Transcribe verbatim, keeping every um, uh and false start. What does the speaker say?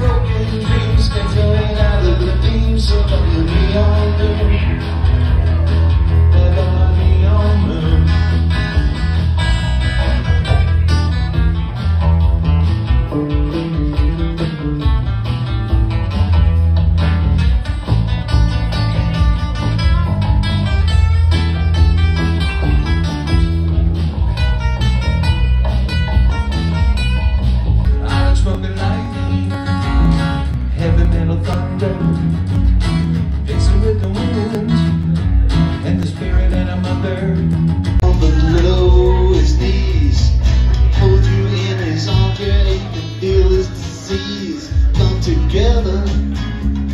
broken dreams can turn out of the beams of the neon moon. The neon moon. Smoking lightning, heavy metal thunder, mixing with the wind and the spirit and a mother. On below his knees, hold you in his arms, your ache and feel his disease. Come together.